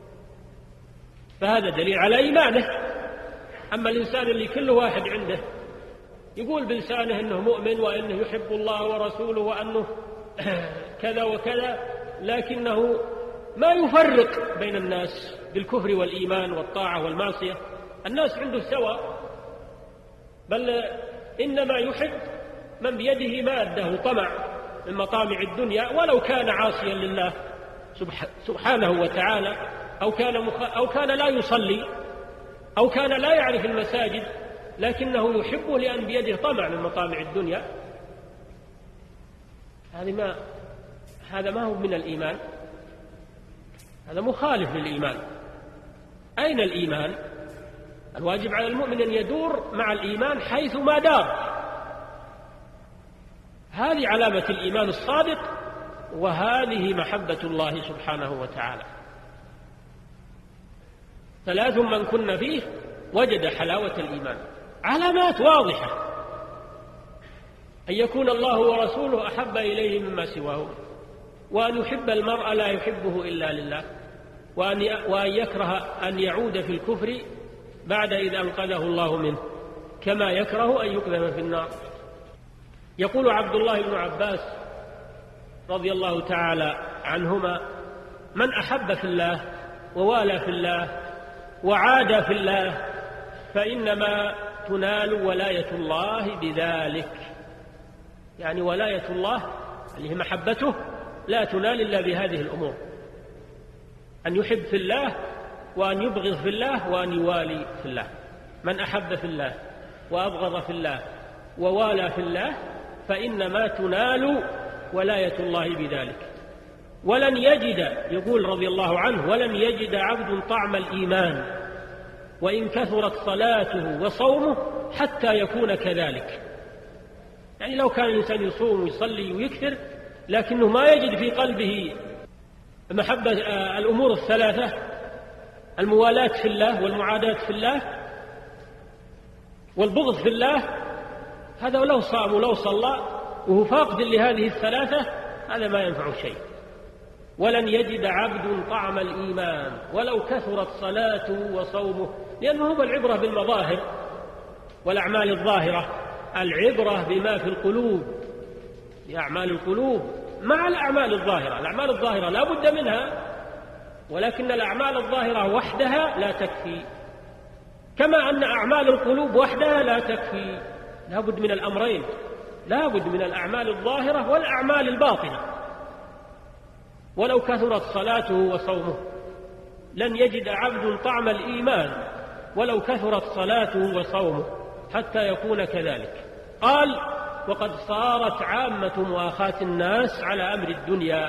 فهذا دليل على إيمانه. أما الإنسان اللي كل واحد عنده يقول بلسانه أنه مؤمن وأنه يحب الله ورسوله وأنه كذا وكذا، لكنه ما يفرق بين الناس بالكفر والإيمان والطاعة والمعصية، الناس عنده سواء، بل إنما يحب من بيده ماده طمع من مطامع الدنيا، ولو كان عاصيا لله سبحانه وتعالى، أو كان لا يصلي، أو كان لا يعرف المساجد، لكنه يحبه لأن بيده طمع من مطامع الدنيا. هذا ما هو من الإيمان، هذا مخالف للإيمان. أين الإيمان؟ الواجب على المؤمن أن يدور مع الإيمان حيث ما دار. هذه علامة الإيمان الصادق، وهذه محبة الله سبحانه وتعالى. 3 من كن فيه وجد حلاوة الإيمان. علامات واضحة: أن يكون الله ورسوله أحب إليه مما سواه، وأن يحب المرء لا يحبه إلا لله، وأن يكره أن يعود في الكفر بعد إذا أنقذه الله منه، كما يكره أن يقذف في النار. يقول عبد الله بن عباس رضي الله تعالى عنهما: من أحب في الله ووالى في الله وعاد في الله فإنما تنال ولاية الله بذلك. يعني ولاية الله اللي هي محبته لا تنال إلا بهذه الأمور: أن يحب في الله، وأن يبغض في الله، وأن يوالي في الله. من أحب في الله وأبغض في الله ووالى في الله فإنما تنال ولاية الله بذلك. ولن يجد، يقول رضي الله عنه، ولن يجد عبد طعم الإيمان وإن كثرت صلاته وصومه حتى يكون كذلك. يعني لو كان الإنسان يصوم ويصلي ويكثر لكنه ما يجد في قلبه محبة الأمور الثلاثة: الموالاة في الله والمعاداة في الله والبغض في الله، هذا لو صام ولو صلى وهو فاقد لهذه الثلاثة هذا ما ينفع شيء. ولن يجد عبد طعم الإيمان ولو كثرت صلاته وصومه، لأنه هو العبرة بالمظاهر والأعمال الظاهرة، العبرة بما في القلوب، بأعمال القلوب مع الأعمال الظاهرة. الأعمال الظاهرة لا بد منها، ولكن الأعمال الظاهرة وحدها لا تكفي، كما أن أعمال القلوب وحدها لا تكفي، لا بد من الأمرين. لا بد من الأعمال الظاهرة والأعمال الباطنة. ولو كثرت صلاته وصومه لن يجد عبد طعم الإيمان ولو كثرت صلاته وصومه حتى يكون كذلك. قال: وقد صارت عامة مؤاخاة الناس على أمر الدنيا،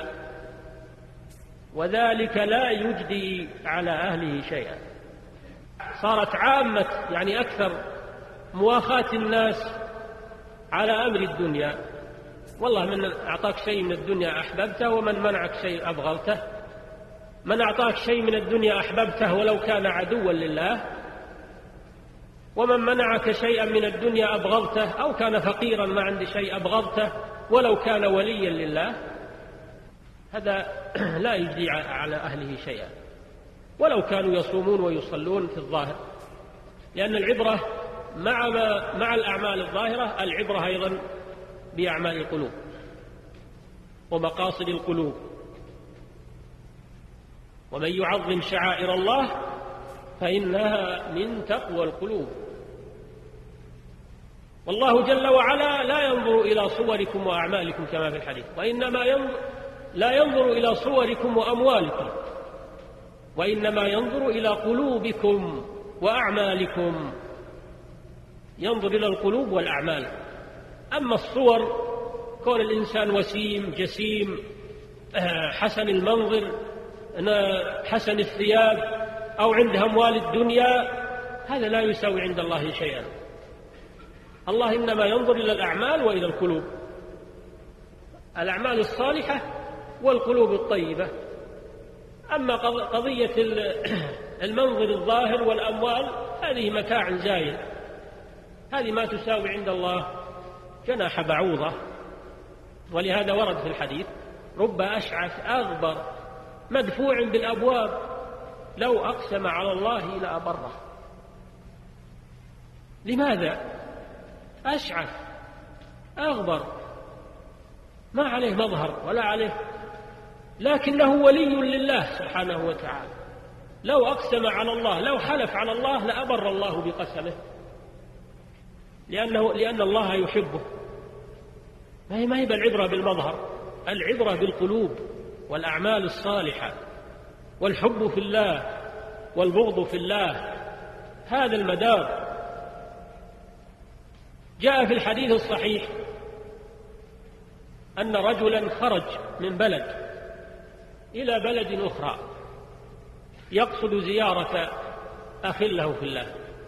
وذلك لا يجدي على أهله شيئا. صارت عامة يعني أكثر مؤاخاة الناس على أمر الدنيا. والله من أعطاك شيء من الدنيا أحببته، ومن منعك شيء أبغضته. من أعطاك شيء من الدنيا أحببته ولو كان عدوا لله، ومن منعك شيئا من الدنيا أبغضته، أو كان فقيرا ما عندي شيء أبغضته ولو كان وليا لله. هذا لا يجدي على أهله شيئا ولو كانوا يصومون ويصلون في الظاهر، لأن العبرة مع الأعمال الظاهرة العبرة أيضا بأعمال القلوب ومقاصد القلوب. ومن يعظم شعائر الله فإنها من تقوى القلوب. والله جل وعلا لا ينظر إلى صوركم وأعمالكم كما في الحديث، وإنما لا ينظر إلى صوركم وأموالكم، وإنما ينظر إلى قلوبكم وأعمالكم. ينظر إلى القلوب والأعمال. أما الصور، كون الإنسان وسيم جسيم حسن المنظر حسن الثياب أو عنده أموال الدنيا، هذا لا يساوي عند الله شيئا. الله إنما ينظر إلى الأعمال وإلى القلوب، الأعمال الصالحة والقلوب الطيبة. أما قضية المنظر الظاهر والأموال هذه متاع زائل، هذه ما تساوي عند الله جناح بعوضة. ولهذا ورد في الحديث: رب أشعث أغبر مدفوع بالأبواب لو أقسم على الله لأبره. لماذا؟ أشعث أغبر ما عليه مظهر ولا عليه، لكنه ولي لله سبحانه وتعالى. لو أقسم على الله، لو حلف على الله لأبر الله بقسمه، لأن الله يحبه. ما هي بالعبرة بالمظهر، العبرة بالقلوب والأعمال الصالحة والحب في الله والبغض في الله، هذا المدار. جاء في الحديث الصحيح أن رجلا خرج من بلد إلى بلد أخرى يقصد زيارة أخ له في الله،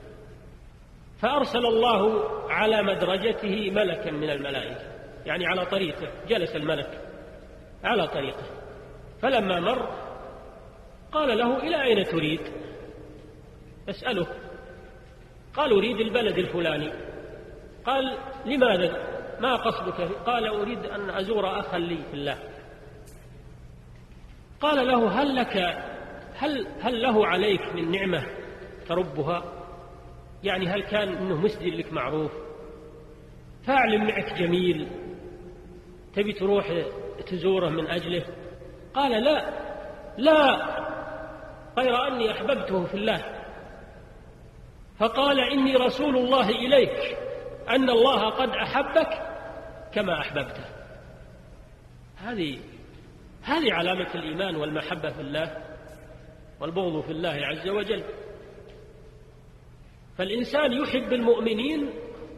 فأرسل الله على مدرجته ملكا من الملائكة، يعني على طريقه جلس الملك على طريقه، فلما مر قال له: إلى أين تريد؟ اسأله. قال: أريد البلد الفلاني. قال: لماذا؟ ما قصدك؟ قال: أريد أن أزور أخا لي في الله. قال له: هل له عليك من نعمة تربها؟ يعني هل كان إنه مسجد لك معروف، فاعل معك جميل، تبي تروح تزوره من أجله؟ قال: لا، غير أني أحببته في الله. فقال: إني رسول الله إليك، أن الله قد أحبك كما أحببته. هذه علامة الإيمان والمحبة في الله والبغض في الله عز وجل. فالإنسان يحب المؤمنين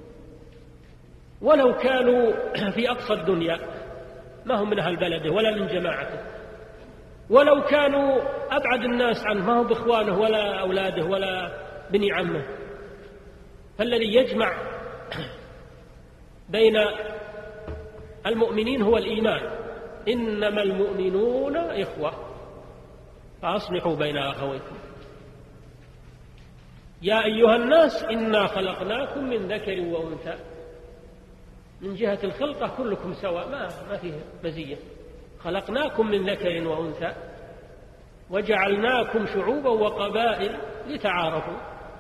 ولو كانوا في أقصى الدنيا، ما هم من أهل بلده ولا من جماعته، ولو كانوا أبعد الناس عنه، ما هو بإخوانه ولا أولاده ولا بني عمه. فالذي يجمع بين المؤمنين هو الإيمان. إنما المؤمنون إخوة فأصلحوا بين أخويكم. يا أيها الناس إنا خلقناكم من ذكر وأنثى. من جهة الخلقة كلكم سواء، ما فيه مزية. خلقناكم من ذكر وأنثى وجعلناكم شعوبا وقبائل لتعارفوا.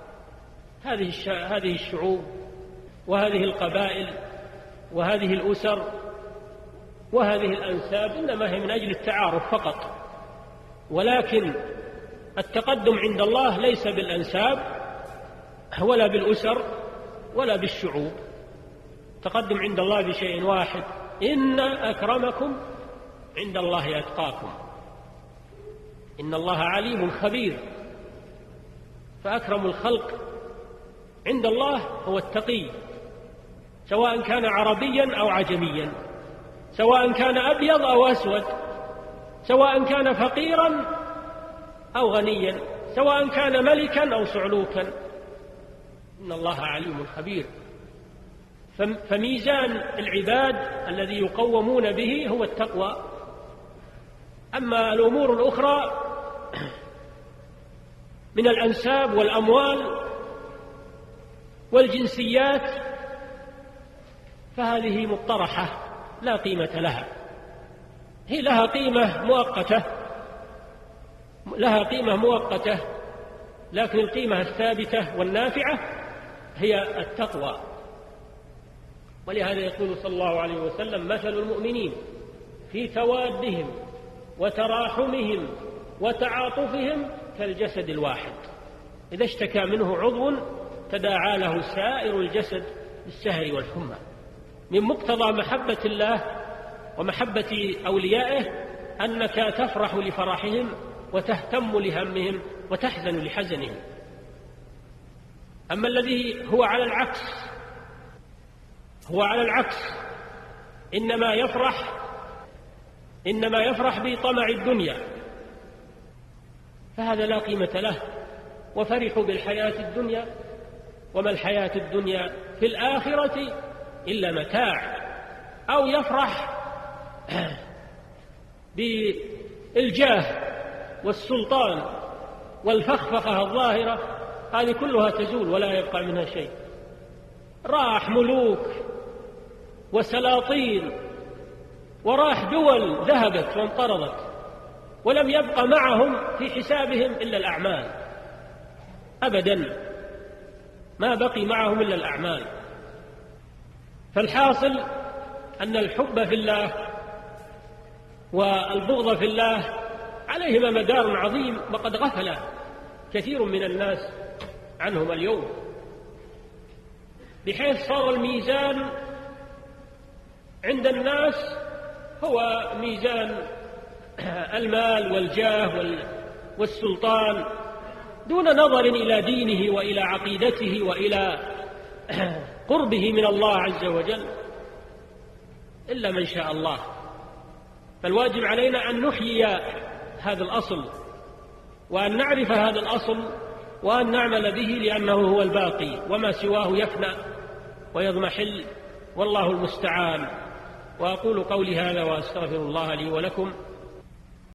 هذه الشعوب وهذه القبائل وهذه الأسر وهذه الأنساب إنما هي من أجل التعارف فقط، ولكن التقدم عند الله ليس بالأنساب ولا بالأسر ولا بالشعوب، تقدم عند الله بشيء واحد: إن أكرمكم عند الله أتقاكم. إن الله عليم خبير، فأكرم الخلق عند الله هو التقي، سواء كان عربيا أو عجميا، سواء كان أبيض أو أسود، سواء كان فقيرا أو غنيا، سواء كان ملكا أو صعلوكا. إن الله عليم خبير. فميزان العباد الذي يقومون به هو التقوى. أما الأمور الأخرى من الأنساب والأموال والجنسيات فهذه مطرحة لا قيمة لها. هي لها قيمة مؤقتة، لكن القيمة الثابتة والنافعة هي التقوى. ولهذا يقول صلى الله عليه وسلم: مثل المؤمنين في توادهم وتراحمهم وتعاطفهم كالجسد الواحد، إذا اشتكى منه عضو تداعى له سائر الجسد بالسهر والحمى. من مقتضى محبة الله ومحبة أوليائه أنك تفرح لفرحهم وتهتم لهمهم وتحزن لحزنهم. أما الذي هو على العكس إنما يفرح بطمع الدنيا، فهذا لا قيمة له. وفرحوا بالحياة الدنيا وما الحياة الدنيا في الآخرة إلا متاع. أو يفرح بالجاه والسلطان والفخفخة الظاهرة، هذه كلها تزول ولا يبقى منها شيء. راح ملوك وسلاطين وراح دول ذهبت وانقرضت، ولم يبقى معهم في حسابهم إلا الأعمال. أبدا ما بقي معهم إلا الأعمال. فالحاصل أن الحب في الله والبغض في الله عليهما مدار عظيم، وقد غفل كثير من الناس عنهما اليوم، بحيث صار الميزان عند الناس هو ميزان المال والجاه والسلطان، دون نظر إلى دينه وإلى عقيدته وإلى قربه من الله عز وجل، إلا من شاء الله. فالواجب علينا أن نحيي هذا الأصل، وأن نعرف هذا الأصل، وأن نعمل به، لأنه هو الباقي، وما سواه يفنى ويضمحل، والله المستعان. وأقول قولي هذا وأستغفر الله لي ولكم.